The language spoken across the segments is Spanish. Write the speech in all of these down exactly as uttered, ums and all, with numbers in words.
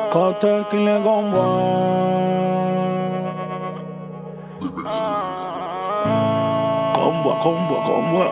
Costa que le combo. Combo, combo, combo.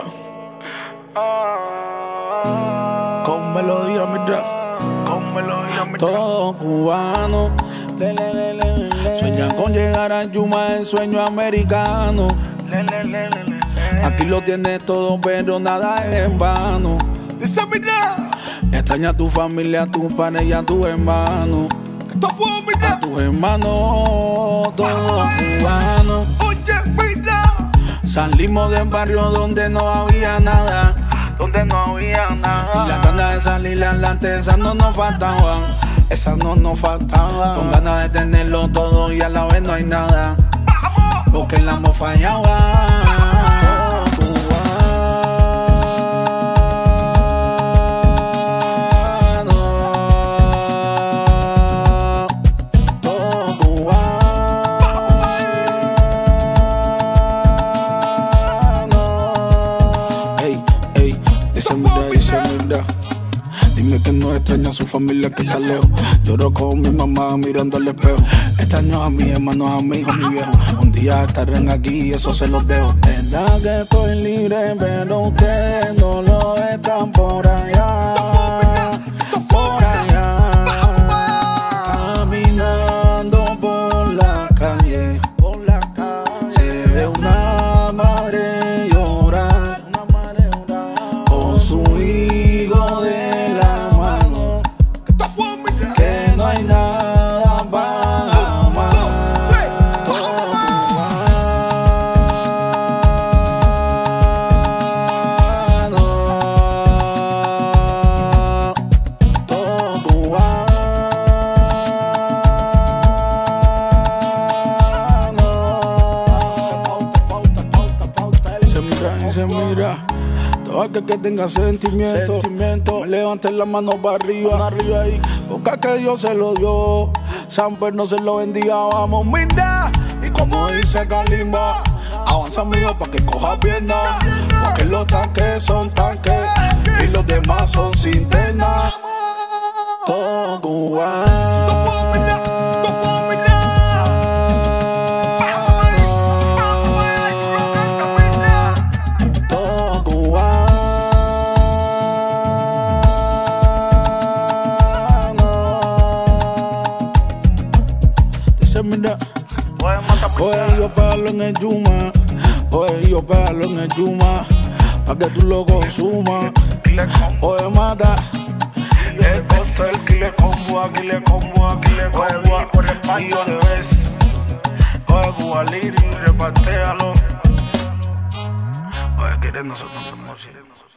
Con melodía, mira. Con melodía, mira. Todo cubano. Le, le, le, le, le. Sueñan con llegar a Yuma, el sueño americano. Le, le, le, le, le. Aquí lo tienes todo, pero nada es en vano. Dice mira. Extraña a tu familia, a tus padres y a tus hermanos. Esto fue mira. A tus hermanos, todos cubanos. Oye, mira. Salimos del barrio donde no había nada. Donde no había nada. Y las ganas de salir adelante, esas no nos faltaban. Esas no nos faltaban. Con ganas de tenerlo todo y a la vez no hay nada. Porque el amor fallaba. Dime que no extraña a su familia que está lejos. Lloro con mi mamá mirando al espejo. Extraño a mis hermanos, a mi hijo, a mi viejo. Un día estarán aquí y eso se los dejo. Verdad que estoy libre, pero ustedes no lo están por allá. Por allá. Caminando por la calle, se ve una madre llorar con su hijo de la mano, que no hay nada para amar. Todo cubano, todo cubano. Se mira y se mira. Todo aquel que tenga sentimiento, sentimiento, levante la mano para arriba, arriba ahí. Porque que Dios se lo dio, Samper no se lo bendiga, vamos, mira. Y como dice Kalimba, avanza amigo pa' que coja pierna. Porque los tanques son tanques y los demás son cinternas. Todo cubano. Mira, oye, yo pégalo en el Yuma, oye, yo pégalo en el Yuma, pa' que tú lo consumas. Oye, mata. El costo, el kile combo, aquí le combo, aquí le combo, por el y yo de vez. Oye, Cubaliri, repartéalo. Oye, quieren nosotros, nosotros.